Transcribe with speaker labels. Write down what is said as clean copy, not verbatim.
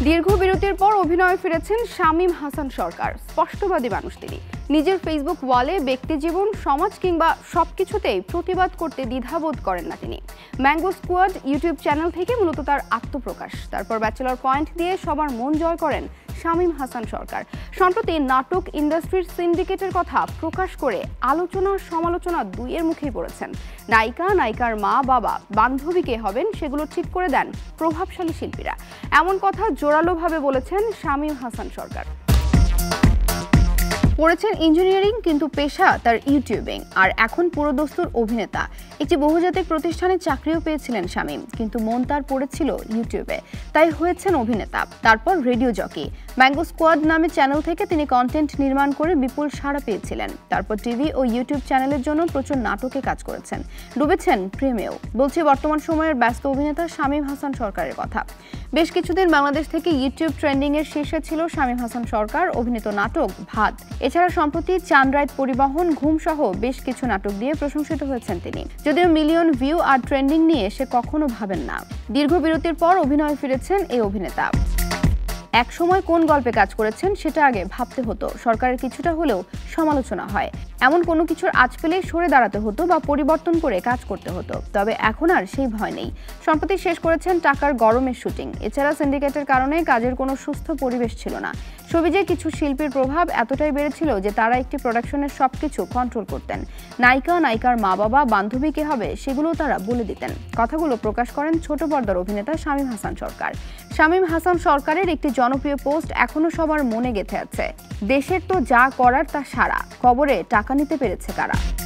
Speaker 1: দীর্ঘ বিরতির পর অভিনয়ে ফিরেছেন শামীম হাসান সরকার। স্পষ্টবাদী মানুষ তিনি। নিজের ফেসবুক ওয়ালে ব্যক্তিজীবন, সমাজ কিংবা সবকিছুতেই প্রতিবাদ করতে দ্বিধাবোধ করেন না তিনি। ম্যাঙ্গো স্কোয়াড ইউটিউব চ্যানেল থেকে মূলত তার আত্মপ্রকাশ, তারপর ব্যাচেলর পয়েন্ট দিয়ে সবার মন জয় করেন শামীম হাসান সরকার। সম্প্রতি নাটক ইন্ডাস্ট্রির সিন্ডিকেটের কথা প্রকাশ করে আলোচনা সমালোচনা দুইয়ের মুখেই পড়েছেন। নায়িকার মা বাবা বান্ধবীকে হবেন সেগুলো ঠিক করে দেন প্রভাবশালী শিল্পীরা, এমন কথা জোরালোভাবে বলেছেন শামীম হাসান সরকার। পড়েছেন ইঞ্জিনিয়ারিং, কিন্তু পেশা তার ইউটিউবিং, আর এখন পুরোদস্তুর অভিনেতা। একটি বহুজাতিক প্রতিষ্ঠানে চাকরিও পেয়েছিলেন শামীম, কিন্তু মন তার পড়েছিল ইউটিউবে, তাই হয়েছেন অভিনেতা, তারপর রেডিও জকি। ম্যাঙ্গো স্কোয়াড নামে চ্যানেল থেকে তিনি কন্টেন্ট নির্মাণ করে বিপুল সাড়া পেয়েছিলেন। তারপর টিভি ও ইউটিউব চ্যানেলের জন্য প্রচুর নাটকে কাজ করেছেন, ডুবেছেন প্রেমেও। বলছি বর্তমান সময়ের ব্যস্ত অভিনেতা শামীম হাসান সরকারের কথা। বেশ কিছুদিন বাংলাদেশ থেকে ইউটিউব ট্রেন্ডিং এর শীর্ষে ছিল শামীম হাসান সরকার অভিনীত নাটক ভাত। এছাড়া সম্প্রতি চাঁদ রাইড পরিবহন, ঘুম সহ বেশ কিছু নাটক দিয়ে প্রশংসিত হয়েছেন তিনি। যদিও মিলিয়ন ভিউ আর ট্রেন্ডিং নিয়ে সে কখনো ভাবেন না। দীর্ঘ বিরতির পর অভিনয়ে ফিরেছেন এই অভিনেতা। এক সময় কোন গল্পে কাজ করেছেন সেটা আগে ভাবতে হতো, সরকারের কিছুটা হলেও সমালোচনা হয়, এমন কোনো কিছুর আঁচ পেলেই সরে দাঁড়াতে হতো বা পরিবর্তন করে কাজ করতে হতো। তবে এখন আর সেই ভয় নেই। সম্প্রতি শেষ করেছেন টাকার গরমের শুটিং। এছাড়া সিন্ডিকেটের কারণে কাজের কোনো সুস্থ পরিবেশ ছিল না। ছবিতে কিছু শিল্পীর প্রভাব এতটাই বেড়েছিল যে তারা একটি প্রোডাকশনের সবকিছু কন্ট্রোল করতেন। নায়িকার মা বাবা বান্ধবী কে হবে সেগুলো তারা বলে দিতেন। কথাগুলো প্রকাশ করেন ছোট পর্দার অভিনেতা শামীম হাসান সরকার। শামীম হাসান সরকারের একটি জনপ্রিয় পোস্ট এখনো সবার মনে গেঁথে আছে। দেশের তো যা করার তা সারা, কবরে টাকা নিতে পেরেছে কারা।